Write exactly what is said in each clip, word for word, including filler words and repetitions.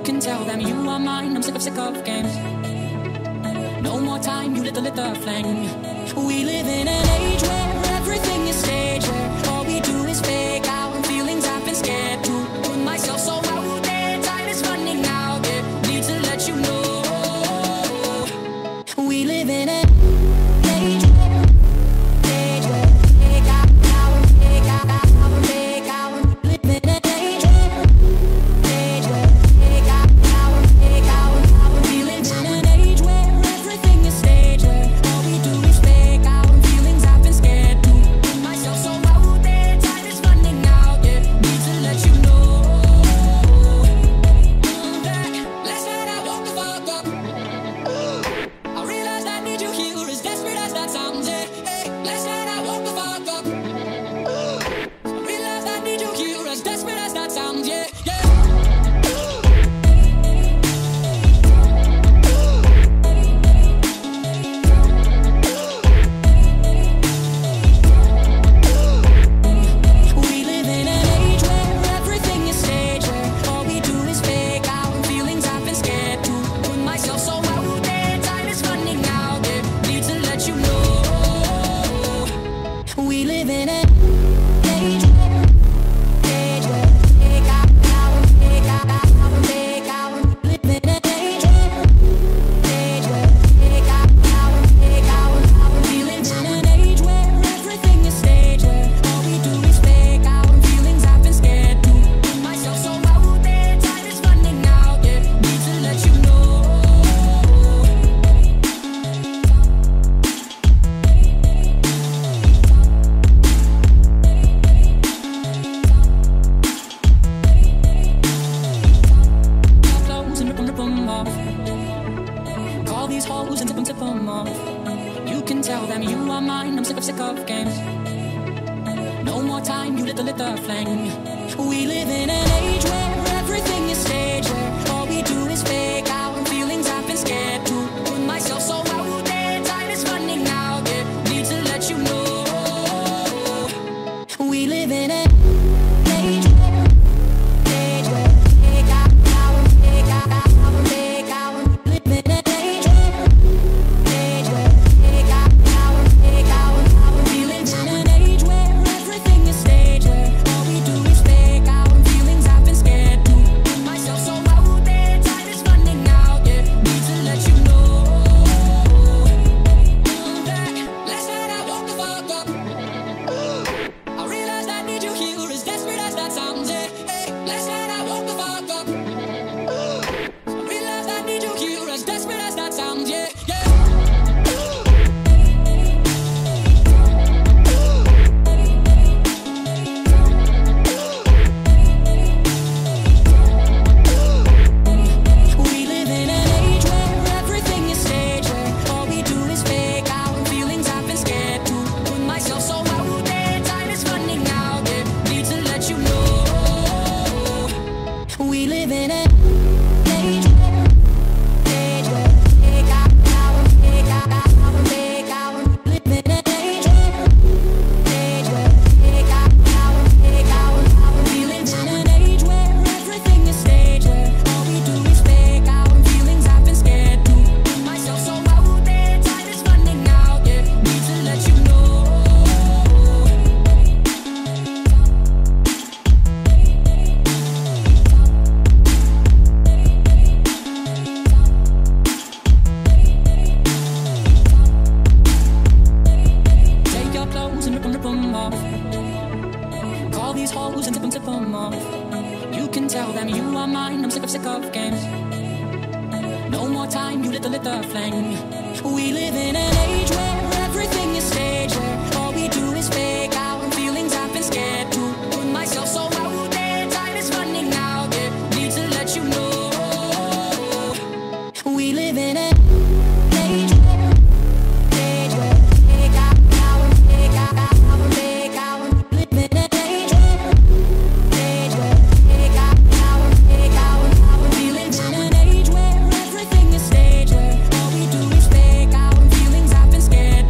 can tell them you are mine. I'm sick of sick of games. No more time, you lit the lit the flame. We live in an age where everything is staged, where all we do is fake out, and feelings I've been scared to put myself so out there. Time is running out, yeah, need to let you know. We live in an age where, age where fake out, out, fake out, out, fake out. Live in an age where, age where fake out, out, fake out, out. We live in an age where everything is staged, where all we do is fake out, and feelings I've been scared to put myself so out there. Time is running out, yeah, need to let you know. Last night I woke the fuck up. I realized I need you here, as desperate as that sounds, yeah. Hey, last night I woke the fuck up. I realized I need you here, as desperate as that sounds, yeah, yeah. We live in an age where everything is staged, where all we do is fake out, and feelings I've been scared to put myself so out there. Time is running out, yeah, need to let you know. We live in an age where, age where fake out, out, fake out, out, fake out. Live in an age where, age where fake out, out, fake out, out. We live in an age where everything is staged, where all we do is fake out, and feelings I've been scared to put myself so out there. Time is running out, yeah, need to let you know. Clothes and rip 'em, rip 'em off. Call these hoes and tip 'em, tip 'em off. You can tell them you are mine. I'm sick of sick of games. No more time, you lit the lit the flame. We live in an age where everything is staged, where all we do is fake out, and feelings I've been scared to put myself so out there. Time is running out, yeah, need to let you know. We live in an age where, age where fake out, out, fake out, out, fake out. Live in an age where, age where fake out, out, fake out, out. We live in an age where everything is staged, where all we do is fake out, and feelings I've been scared to put myself so out there. Time is running out, yeah, need to let you know. Last night I woke the fuck up. I realized I need you here, as desperate as that sounds, yeah. Hey, last night I woke the fuck up. I realized I need you here, as desperate as that sounds, yeah, yeah. We live in an age where everything is staged, where all we do is fake out, and feelings I've been scared to put myself so out there. Time is running out, yeah, need to let you know. We live in an age where, age where fake out, out, fake out, out, fake out. Live in an age where, age where fake out, out, fake out, out. We live in an age where everything is staged, where all we do is fake out, and feelings I've been scared to put myself so out there. Time is running out, yeah, need to let you know. Take your clothes and rip 'em, rip 'em off. Call these hoes and tip 'em, tip 'em off. You can tell them you are mine. I'm sick of sick of games. No more time, you lit the lit the flame. We live in an age where everything is staged, where all we do is fake out, and feelings I've been scared to put myself so out there. Time is running out, yeah, need to let you know. We live in an age where, age where fake out, out, fake out, out, fake out. Live in an age where, age where fake out, out, fake out, out. We live in an age where everything is staged, where all we do is fake out, and feelings I've been scared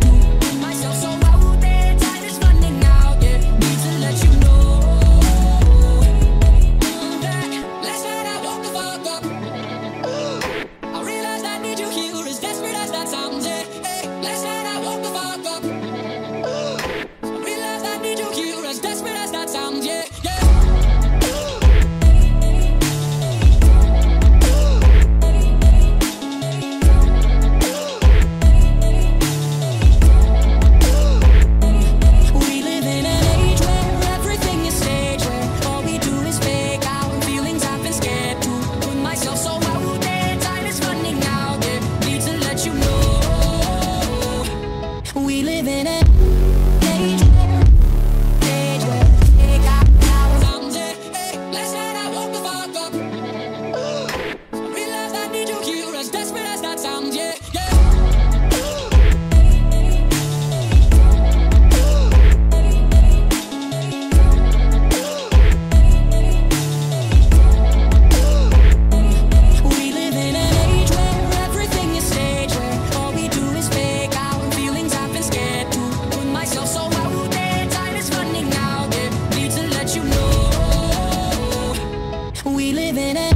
We live in it.